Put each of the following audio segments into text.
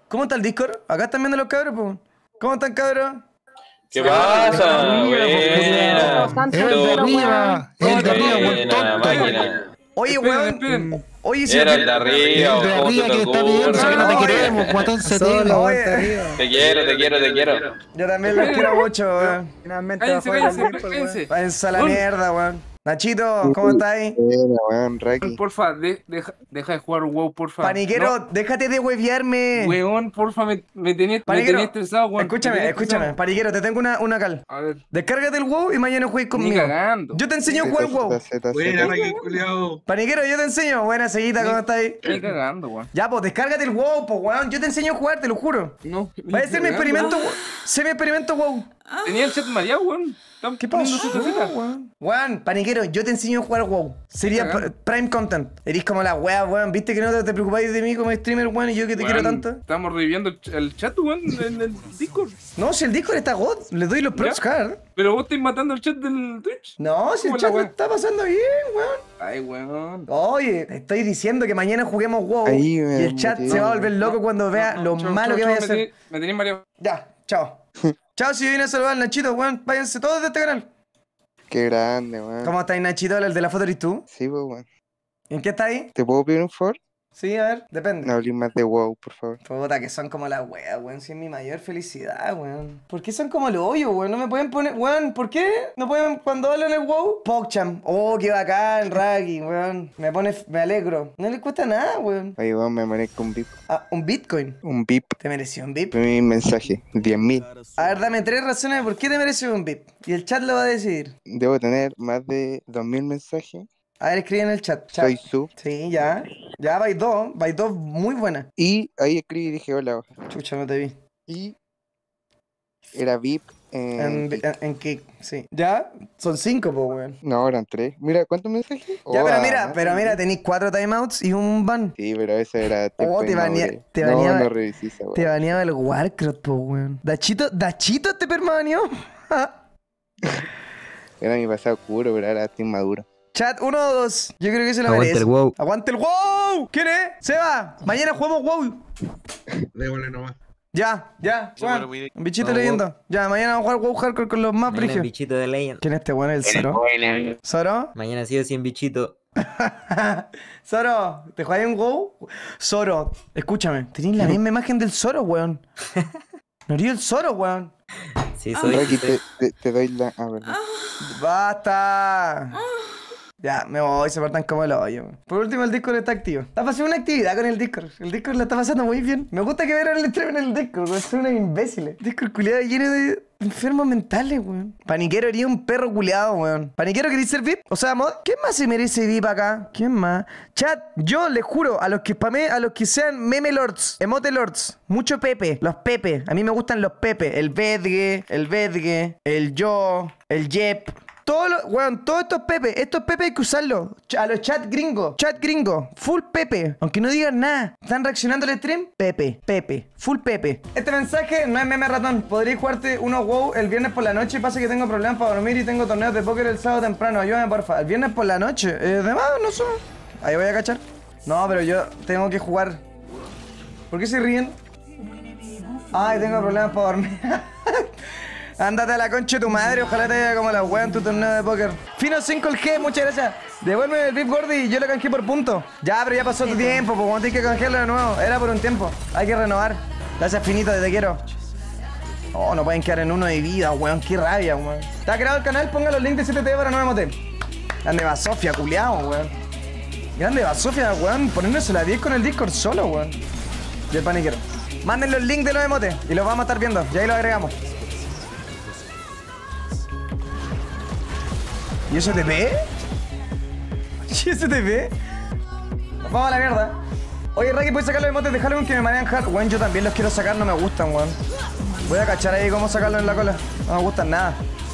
¿Cómo está el Discord? Acá están viendo los cabros, po. ¿Cómo están, cabros? ¿Qué pasa? Buena. El de arriba, buen Buena, tonto. máquina. Oye, weón. Oye, si Era el de arriba, El de ¿cómo arriba te que está pidiendo, ocurre? que no te queremos, guatón setero. Oye, Te quiero. yo también los quiero mucho, weón. Finalmente Cállense, bajó el cállense, Discord, cállense. Váyanse a la mierda, weón. Nachito, ¿cómo estáis? Buena, weón, Raki. Porfa, deja de jugar WoW, porfa. Paniquero, déjate de huevearme. No, weón, porfa, me tenía estresado, weón. Escúchame. Paniquero, te tengo una cal. A ver, Descárgate el WoW y mañana juegues ni conmigo. cagando. Yo te enseño a jugar WoW. Buena, Raki, culiao. Paniquero, yo te enseño. Buena seguita, ¿cómo estáis? Ni cagando, weón. Ya, pues descárgate el WoW, pues weón. Yo te enseño a jugar, te lo juro. No. Va a ser mi experimento, ser mi experimento WoW. Tenía el chat mareado, weón. Están ¿Qué poniendo pasó, su tarjeta. weón? Weón, Paniquero, yo te enseño a jugar WoW. Sería prime content. Eres como la wea, weón. ¿Viste que no te preocupáis de mí como streamer, weón? Y yo que te quiero Weón, tanto. Estamos reviviendo el chat, weón, en el Discord. No, si el Discord está God, le doy los props hard. Pero vos estáis matando el chat del Twitch. No, si el ¿Cómo la chat lo wea? está pasando bien, weón. Ay, weón. Oye, estoy diciendo que mañana juguemos WoW Ahí, y el me chat metí, se va a volver loco cuando vea No, lo chao, malo chao, que vaya a chao, hacer. Me tenéis mareado. Ya, chao. Chao, si viene a saludar al Nachito, weón. Váyanse todos de este canal. Qué grande, weón. ¿Cómo estáis, Nachito? ¿El de la foto eres tú? Sí, pues, weón. ¿En qué estáis? ¿Te puedo pedir un favor? Sí, a ver, depende. No hables más de WoW, por favor. Puta, que son como la wea, weón. Si es mi mayor felicidad, weón. ¿Por qué son como los hoyos, weón? No me pueden poner, weón. ¿Por qué no pueden cuando hablan el WoW? Pogchamp. Oh, qué bacán, Raki, weón. Me alegro. No le cuesta nada, weón. Oye, weón, me merezco un VIP. Ah, un Bitcoin. Un VIP. ¿Te mereció un VIP? Mi mensaje. 10.000. A ver, dame 3 razones de por qué te mereció un VIP. Y el chat lo va a decidir. Debo tener más de 2.000 mensajes. A ver, escribe en el chat. Soy sub. Sí, ya. Ya, vais dos muy buenas. Y ahí escribí y dije hola. Chucha, no te vi. Y era VIP En Kick, sí. Ya, son 5, pues, weón. No, eran 3. Mira, ¿cuántos mensajes? Ya, Oh, pero mira, tenéis 4 timeouts y un ban. Sí, pero ese era Oh, de te madurez. baneaba. No revisé esa, Te weón. baneaba el Warcraft, pues, weón. ¿Dachito te permaneó? Era mi pasado oscuro, pero ahora estoy maduro. Chat, 1 o 2. Yo creo que se lo Aguante merece. el WoW. ¡Aguante el WoW! ¿Quién es? ¡Seba! Mañana jugamos WoW. Démosle nomás. Ya, Juan. Un bichito Vamos, leyendo. Ya, mañana vamos a jugar WoW Hardcore con los más Mañana el brígidos. bichito de Legend. ¿Quién es este weón? ¿El Zoro? ¿Zoro? Mañana sí o sí en bichito. Zoro, ¿te juegas un WoW? Zoro, escúchame. Tenés la misma imagen del Zoro, weón. No eres el Zoro, weón. Sí, soy. Aquí te doy la... Ah, verdad. ¡Basta! Ya, me voy, se portan como el hoyo. Por último, el Discord está activo. Está pasando una actividad con el Discord. El Discord la está pasando muy bien. Me gusta que vean el stream en el Discord, weón. Son unos imbéciles. Discord culiado lleno de enfermos mentales, weón. Paniquero haría un perro culiado, weón. Paniquero, ¿queréis ser VIP? O sea, mod, ¿quién más se merece VIP acá? ¿Quién más? Chat, yo les juro, a los que spamé, a los que sean meme lords, emote lords, mucho Pepe, los Pepe. A mí me gustan los Pepe. El Vedge, el Yo, el Jep. Weón, todos estos Pepe hay que usarlos. A los chat gringo, full Pepe. Aunque no digan nada. ¿Están reaccionando al stream? Pepe, full Pepe. Este mensaje no es meme ratón. Podríais jugarte unos WoW el viernes por la noche. Pasa que tengo problemas para dormir y tengo torneos de póker el sábado temprano. Ayúdame, porfa. El viernes por la noche. Además, no sé. Ahí voy a cachar. No, pero yo tengo que jugar. ¿Por qué se ríen? Ay, tengo problemas para dormir. Ándate a la concha de tu madre, ojalá te vaya como la wea en tu torneo de póker. Fino 5 el G, muchas gracias. Devuélveme el VIP Gordy, yo lo canjeé por punto. Ya, pero ya pasó tu tiempo, pues cuando tienes que canjearlo de nuevo. Era por un tiempo, hay que renovar. Gracias, Finito, te quiero. Oh, no pueden quedar en 1 de vida, weón, qué rabia, weón. ¿Te ha creado el canal? Ponga los links de 7T para no me mote. Grande Basofia, culiao, weón. Grande Basofia, weón, poniéndose la 10 con el Discord solo, weón. Y el paniquero. Manden los links de los emotes y los vamos a estar viendo, y ahí los agregamos. ¿Y eso te ve? ¿Y eso te ve? Vamos a la mierda. Oye, Raki, ¿puedes sacar los emotes de Halloween que me manejan hard? Weón, yo también los quiero sacar, no me gustan, weón. Voy a cachar ahí cómo sacarlos en la cola. No me gustan nada.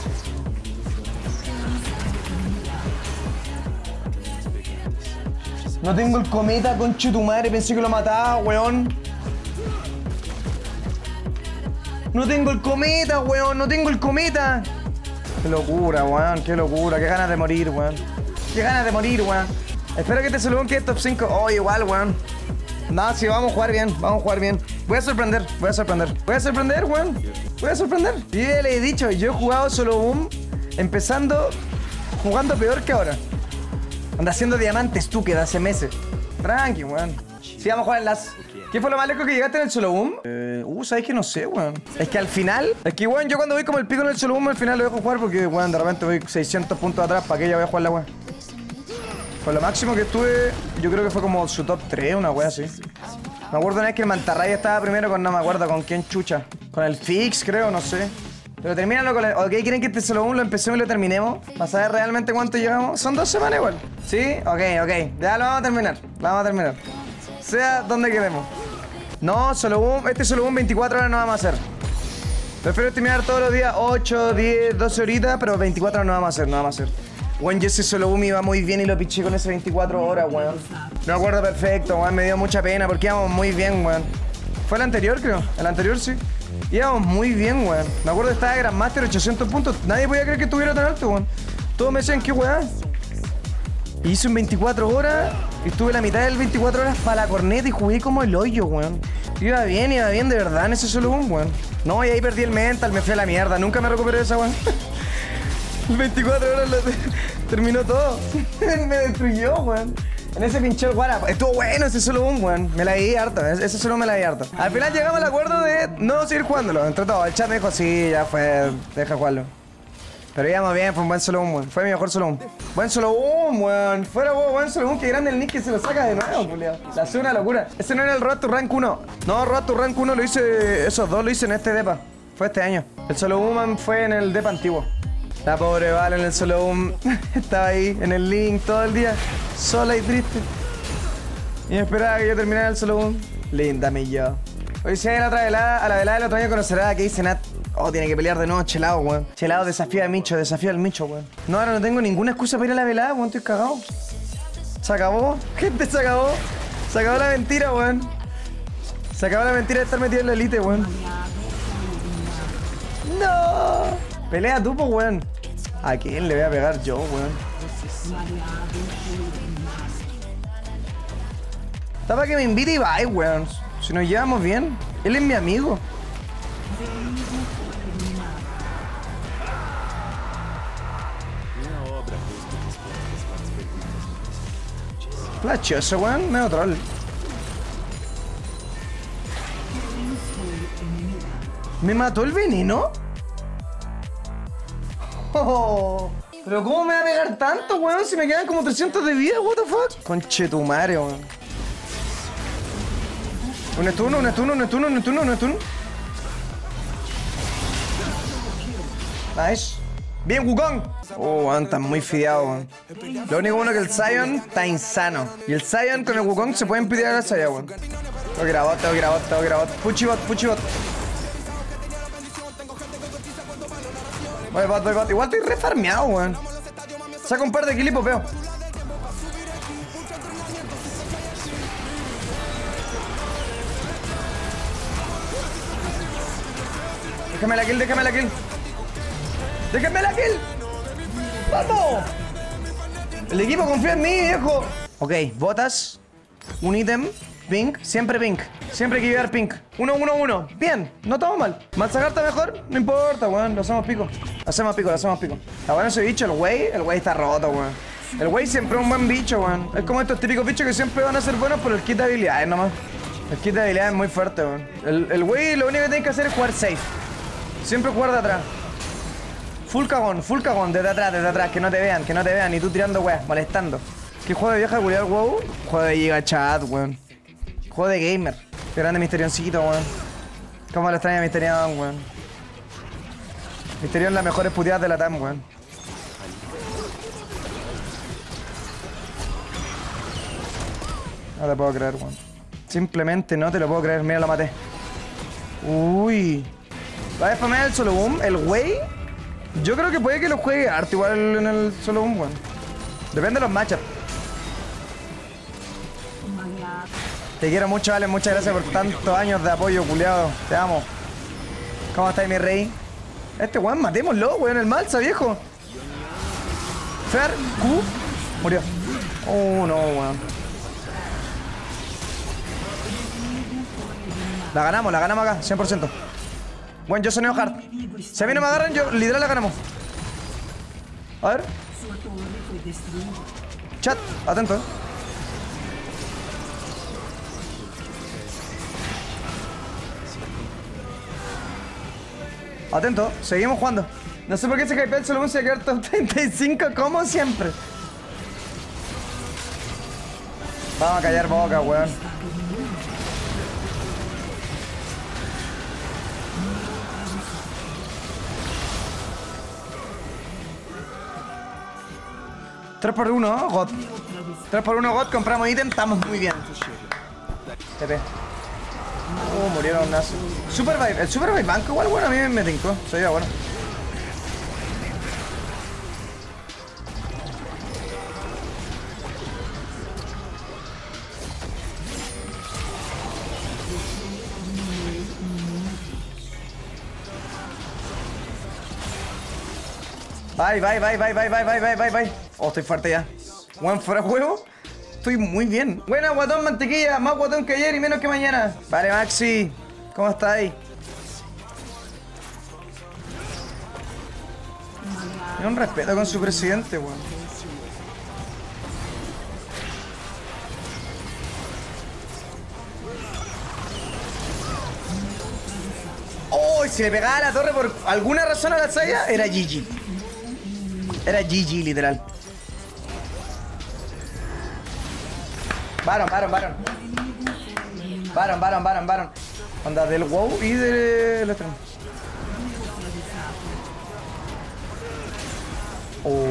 No tengo el cometa, conche tu madre, pensé que lo mataba, weón. No tengo el cometa, weón, no tengo el cometa. Qué locura, weón, qué locura, qué ganas de morir, weón. Qué ganas de morir, weón. Espero que este solo quede top 5. Oh, igual, weón. No, sí, vamos a jugar bien, vamos a jugar bien. Voy a sorprender, voy a sorprender. Voy a sorprender, weón. Voy a sorprender. Y ya le he dicho, yo he jugado solo boom empezando, jugando peor que ahora. Anda haciendo diamantes tú, que de hace meses. Tranqui, weón. Sí, vamos a jugar en las... ¿Qué fue lo más lejos que llegaste en el solo boom? ¿Sabes que no sé, weón? Es que al final... Es que, weón, yo cuando voy como el pico en el solo boom, al final lo dejo jugar porque, weón, de repente voy 600 puntos atrás. ¿Para qué ya voy a jugar la weón? Pues lo máximo que estuve, yo creo que fue como su top 3, una wea así. Me acuerdo una vez que el Mantarraya estaba primero con, no me acuerdo con quién chucha. Con el Fix, creo, no sé. Pero termínalo con el... ¿Ok? ¿Quieren que este solo boom lo empecemos y lo terminemos? ¿Para saber realmente cuánto llevamos? Son 2 semanas igual. ¿Sí? Ok. Ya lo vamos a terminar. Lo vamos a terminar. Sea donde queremos. No, solo boom. Este solo boom 24 horas no vamos a hacer. Prefiero terminar todos los días 8, 10, 12 horitas, pero 24 horas no vamos a hacer. Weón, yo ese solo boom iba muy bien y lo piché con esas 24 horas, weón. Me acuerdo perfecto, weón. Me dio mucha pena porque íbamos muy bien, weón. Fue el anterior, creo. El anterior, sí. Íbamos muy bien, weón. Me acuerdo que estaba de Grandmaster 800 puntos. Nadie podía creer que estuviera tan alto, weón. Todos me decían, ¿qué weón? Hice un 24 horas y estuve la mitad del 24 horas para la corneta y jugué como el hoyo, weón. Iba bien de verdad en ese solo boom, weón. No, y ahí perdí el mental, me fui a la mierda. Nunca me recuperé de esa, weón. 24 horas terminó todo. Me destruyó, weón. En ese pinche guara. Estuvo bueno ese solo boom, weón. Me la di harto. Ese solo me la di harto. Al final llegamos al acuerdo de no seguir jugándolo. Entre todos. El chat me dijo, sí, ya fue. Deja jugarlo. Pero íbamos bien, fue un buen solo boom, weón. Fue mi mejor solo boom. Buen solo boom, weón. Fuera vos, buen solo boom. Que grande el nick que se lo saca de nuevo, culiao. La hace una locura. Ese no era el Road to Rank 1. No, Road to Rank 1 lo hice. Esos dos lo hice en este depa. Fue este año. El solo boom fue en el depa antiguo. La pobre Val en el solo boom estaba ahí en el link todo el día, sola y triste. Y me esperaba que yo terminara el solo boom. Linda mi yo. Hoy si hay la otra velada, a la velada del otro año conocerá a que dice Nat. Oh, tiene que pelear de nuevo Chelado, weón. Chelado desafía a Micho, desafía al Micho, weón. No, ahora no tengo ninguna excusa para ir a la velada, weón, estoy cagado. Se acabó, gente, se acabó. Se acabó la mentira, weón. Se acabó la mentira de estar metido en la elite, weón. No. Pelea tú, po, weón. ¿A quién le voy a pegar yo, weón? Está para que me invite y bye, weón. Si nos llevamos bien. Él es mi amigo. Flashoso, weón. Medio troll. ¿Me mató el veneno? Oh, pero ¿cómo me va a pegar tanto, weón? Si me quedan como 300 de vida, what the fuck? Conchetumare, weón. Un stun. Nice. Bien, Wukong. Oh, weón, están muy fideados, weón. Lo único bueno es que el Zion está insano. Y el Zion con el Wukong se pueden pidear al Zion, weón. Tengo que ir a bot. Puchi bot. Voy bot. Igual estoy refarmeado, weón. Saca un par de kills y popeo. Déjame la kill. ¡Vamos! El equipo confía en mí, viejo. Ok, botas. Un ítem. Pink. Siempre pink. Siempre hay que llevar pink. 1-1-1. Bien, no estamos mal. ¿Malzagarta mejor? No importa, weón. Lo hacemos pico. Lo hacemos pico. Está bueno ese bicho, el wey. El wey está roto, weón. El wey siempre es un buen bicho, weón. Es como estos típicos bichos que siempre van a ser buenos por el kit de habilidades nomás. El kit de habilidades es muy fuerte, weón. El wey lo único que tiene que hacer es jugar safe. Siempre jugar de atrás. Full cagón, desde atrás, que no te vean, y tú tirando weas, molestando. ¿Qué juego de vieja de culiar, wow? Juego de Giga Chat, weón. Juego de gamer. Qué grande Misterioncito, weón. Cómo lo extraña Misterion, weón. Misterion las mejores puteadas de la TAM, weón. No te puedo creer, weón. Simplemente no te lo puedo creer, mira, lo maté. Uy. ¿Va a spamear el solo boom? ¿El wey? Yo creo que puede que lo juegue harto igual en el solo boom, weón. Depende de los matchups. Te quiero mucho, Ale. Muchas gracias por tantos años de apoyo, culiado. Te amo. ¿Cómo estás, mi rey? Este weón, matémoslo, weón. El Malsa, viejo. Fer, Q. Murió. Oh, no, weón. La ganamos acá, 100%. Bueno, yo soneo hard. Si a mí no me agarran, yo literal la ganamos. A ver. Chat, atento. Atento, seguimos jugando. No sé por qué se hypea el solo 1 se queda top 35 como siempre. Vamos a callar boca, weón. $3 por 1, God. 3 por 1, God, compramos ítem, estamos muy bien. TP. Murieron nazi. Supervive, el Supervive banco igual, bueno, a mí me tincó. Sería bueno. Bye. Oh, estoy fuerte ya. One fuera juego. Estoy muy bien. Buena, guatón, mantequilla. Más guatón que ayer y menos que mañana. Vale, Maxi. ¿Cómo estáis? Tiene un respeto con su presidente, weón. Oh, si le pegaba a la torre por alguna razón a la Saya, era GG. Era GG, literal. Baron. Onda del WoW y del otro. Oh.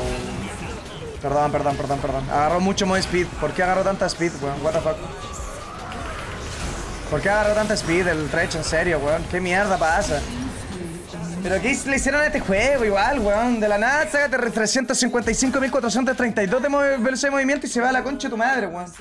Perdón. Agarró mucho more speed. ¿Por qué agarró tanta speed, weón? What the fuck. ¿Por qué agarró tanta speed el Trecho? En serio, weón. ¿Qué mierda pasa? ¿Pero qué le hicieron a este juego? Igual, weón. De la nada, sácate 355.432 de velocidad de movimiento y se va a la concha de tu madre, weón.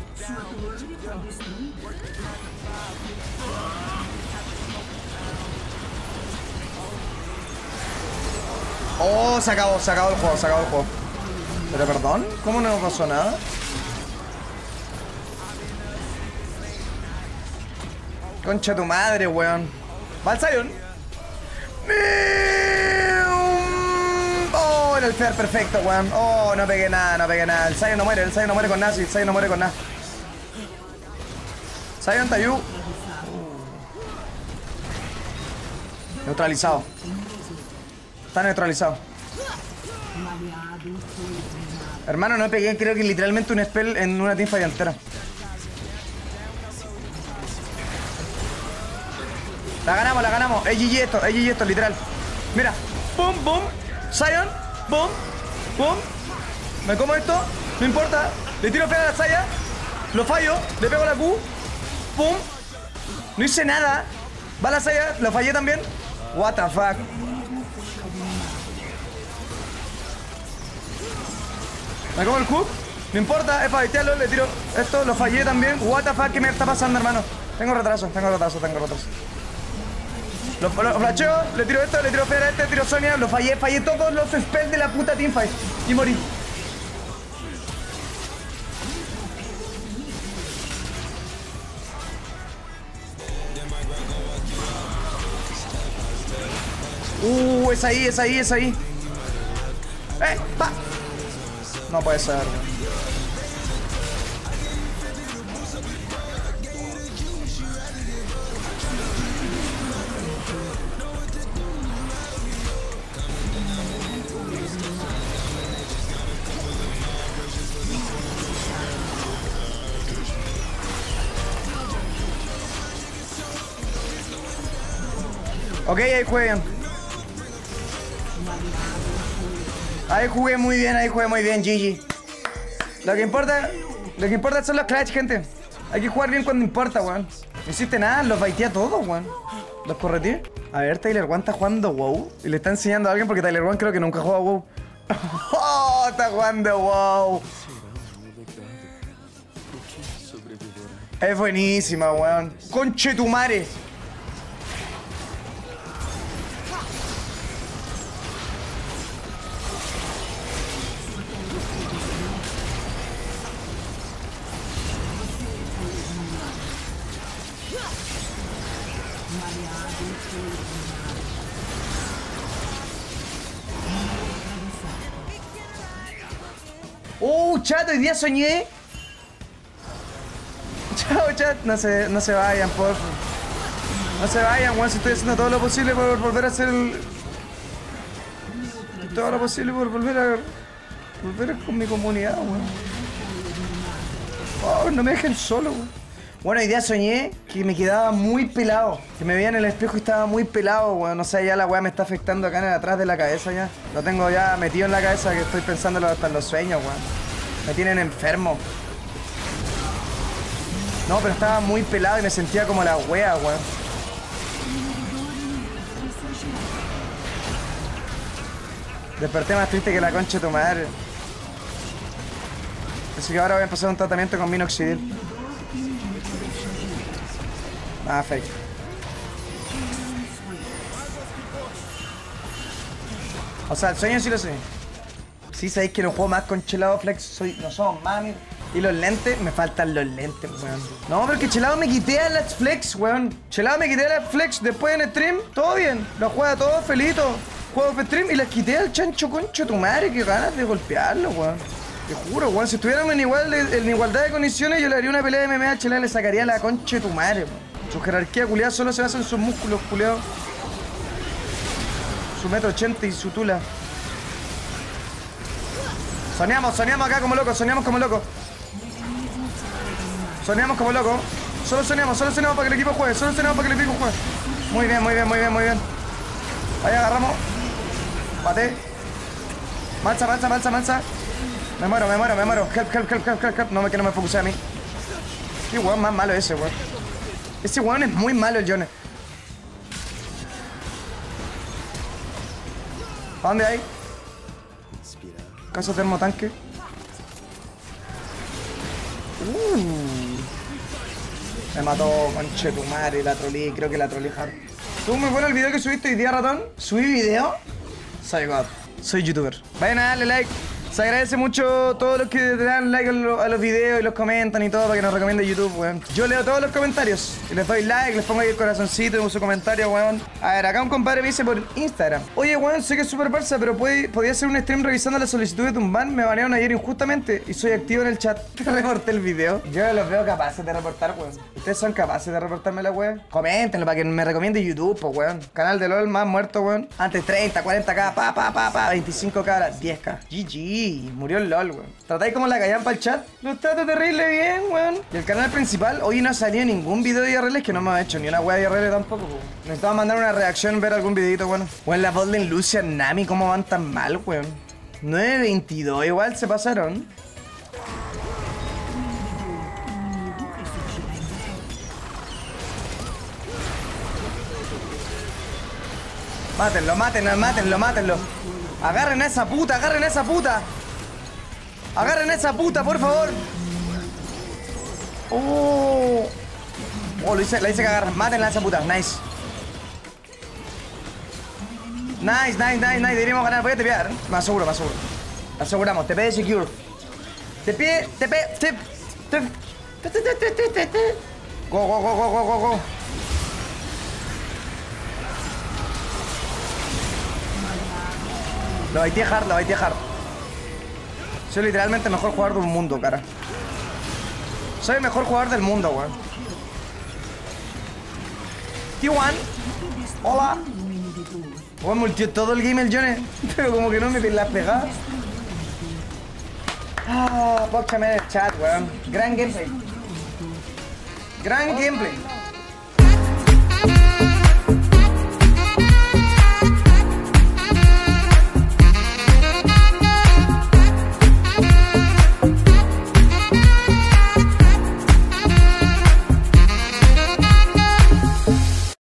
Oh, se acabó el juego. Pero perdón, ¿cómo no pasó nada? Concha de tu madre, weón. Va el Sion. Oh, era el fair perfecto, weón. Oh, no pegué nada. El Sion no muere con nada. Sion Tayu. Neutralizado. Está neutralizado. Hermano, no pegué, creo que literalmente un spell en una teamfight entera. La ganamos. Es GG esto, literal. Mira. Boom. Sion. Boom. Me como esto. No importa. Le tiro pega a la Saya. Lo fallo. Le pego la Q. Pum. No hice nada. Va la Saya. Lo fallé también. What the fuck. Me como el hook. No importa. Es para baitearlo. Le tiro esto. Lo fallé también. What the fuck. ¿Qué me está pasando, hermano? Tengo retraso. Lo flasheo, le tiro esto, le tiro Fera a este, le tiro Sonia, lo fallé todos los spells de la puta teamfight y morí. Es ahí. Pa. No puede ser. Ok, ahí juegan. Ahí jugué muy bien, GG. Lo que importa son los clutch, gente. Hay que jugar bien cuando importa, weón. No hiciste nada, los baiteé a todos, weón. Los corretí. A ver, Tyler One está jugando WoW. Y le está enseñando a alguien porque Tyler One creo que nunca juega WoW. Oh, está jugando WoW. Es buenísima, weón. Conchetumare. Chat, hoy día soñé. Chao, chat. No se vayan, por favor. No se vayan, weón. Si estoy haciendo todo lo posible por volver a hacer el... Todo lo posible por volver con mi comunidad, weón. Oh, no me dejen solo, weón. Bueno, hoy día soñé que me quedaba muy pelado. Que me veía en el espejo y estaba muy pelado, weón. No sé, ya la weá me está afectando acá en el atrás de la cabeza ya. Lo tengo ya metido en la cabeza que estoy pensándolo hasta en los sueños, weón. Me tienen enfermo. No, pero estaba muy pelado y me sentía como la wea, weón. Desperté más triste que la concha de tu madre. Así que ahora voy a empezar un tratamiento con minoxidil. Ah, fake. O sea, el sueño sí lo sé. Sí, sabéis que no juego más con Chelado Flex. No somos mami. Y los lentes, me faltan los lentes, weón. No, pero que Chelado me quité a las Flex, weón. Chelado me quité a las Flex después en stream. Todo bien. Lo juega todo felito. Juego de stream y las quité al chancho concho tu madre. Qué ganas de golpearlo, weón. Te juro, weón. Si estuvieran en igualdad de condiciones, yo le haría una pelea de MMA a Chelado y le sacaría la concha de tu madre, weón. Su jerarquía culiada solo se basa en sus músculos, culiados. Su 1,80 m y su tula. Soñamos acá como locos, soñamos como locos. Soñamos como locos. Solo soñamos para que el equipo juegue. Muy bien. Ahí agarramos. Bate. Mansa. Me muero. Help. No, que no me focuse a mí. Qué weón más malo ese, weón. Ese weón es muy malo, el Johnny. ¿A dónde hay? Caso termotanque. Me mató, conchetumare, la trolí, creo que la trolí hard. Estuvo muy bueno el video que subiste hoy día, ratón. ¿Subí video? Soy God. Soy youtuber. Vayan a darle like. Se agradece mucho todos los que le dan like a los videos y los comentan y todo para que nos recomiende YouTube, weón. Yo leo todos los comentarios y les doy like, les pongo ahí el corazoncito en su comentario, weón. A ver, acá un compadre me dice por Instagram: oye, weón, sé que es súper Barça, pero podía hacer un stream revisando las solicitudes de un ban. Me banearon ayer injustamente y soy activo en el chat. Te reporté el video. Yo los veo capaces de reportar, weón. ¿Ustedes son capaces de reportarme la weón? Coméntenlo para que me recomiende YouTube, pues, weón. Canal de LOL más muerto, weón. Antes 30, 40k, 25k, ahora 10k. GG. Murió el LOL, weón. ¿Tratáis como la callan para el chat? Los trato terrible bien, weón. Y el canal principal, hoy no ha salido ningún video de IRL, que no me ha hecho ni una wea de IRL tampoco, weón. Necesitaba mandar una reacción, ver algún videito, bueno. Weón, la Golden Lucian, Nami, ¿cómo van tan mal, weón? 9.22, igual se pasaron. Mátenlo. Agarren a esa puta. Agarren a esa puta, por favor. La hice que agarren. Mátenla a esa puta. Nice. Deberíamos ganar. Voy a tepear. Me aseguro. Aseguramos. TP de secure. TP. Go. Lo baiteé hard. Soy literalmente el mejor jugador del mundo, cara. Soy el mejor jugador del mundo, weón. T1. Hola. Weón, multió todo el game el Johnny. Pero como que no me las pegadas. Póchame en el chat, weón. Gran gameplay.